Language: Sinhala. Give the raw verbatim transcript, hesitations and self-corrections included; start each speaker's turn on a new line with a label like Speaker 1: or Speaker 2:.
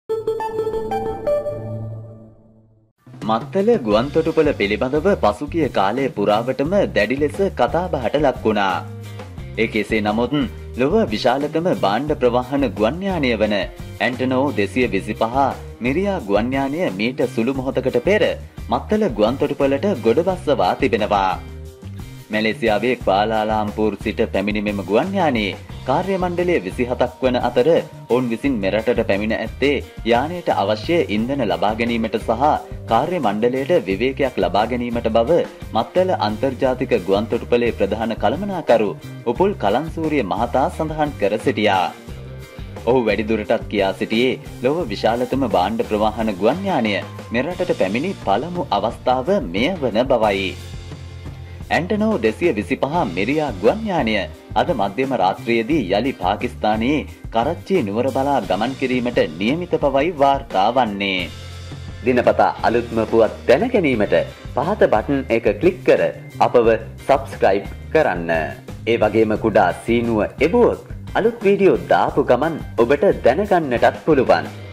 Speaker 1: මත්තල ගුවන්තොටුපළ පිළිබඳව පසුගිය කාලය පුරාවටම දැඩි ලෙස කතාබහට ලක් වුණා. ඒ කෙසේ නමුත් ලොව විශාලතම භාණ්ඩ ප්‍රවාහන ගුවන් යානය වන ඇන්ටනෝ දෙසිය විසිපහ මිරියා ගුවන් යානය මීට සුළු මොහොතකට පෙර මත්තල ගුවන්තොටුපළට ගොඩබස්සවා තිබෙනවා. මැලේසියාවේ ක්වාලාලාම්පූර් සිට පැමිණි මෙම ගුවන් යානයේ කාර්ය මණ්ඩලය විසිහතක් වන අතර ඔවුන් විසින් මෙරටට පැමිණ ඇත්තේ යානයට අවශ්‍ය ඉන්ධන ලබා ගැනීමට සහ කාර්ය මණ්ඩලයට විවේකයක් ලබා ගැනීමට බව මත්තල අන්තර්ජාතික ගුවන්තොටුපළේ ප්‍රධාන කළමනාකරු උපුල් කලන්සූරිය මහතා සඳහන් කර සිටියා. ඔහු වැඩිදුරටත් කියා සිටියේ ලොව විශාලතම භාණ්ඩ ප්‍රවාහන ගුවන් යානය මෙරටට පැමිණි පළමු අවස්ථාව මෙය වන බවයි. ඇන්ටනෝ දෙසිය විසිපහ මිරියා ගුවන් යානය අද මධ්‍යම රාත්‍රියේදී යලි පාකිස්තානයේ කරච්චි නුවර බලා ගමන් කිරීමට නියමිත බවයි වාර්තා වන්නේ. දිනපතා අලුත්ම පුවත් දැන ගැනීමට පහත බටන් එක ක්ලික් කර අපව සබ්ස්ක්‍රයිබ් කරන්න. ඒ වගේම කුඩා සීනුව එබුවොත් අලුත් වීඩියෝ දාපු ගමන් ඔබට දැනගන්නටත් පුළුවන්.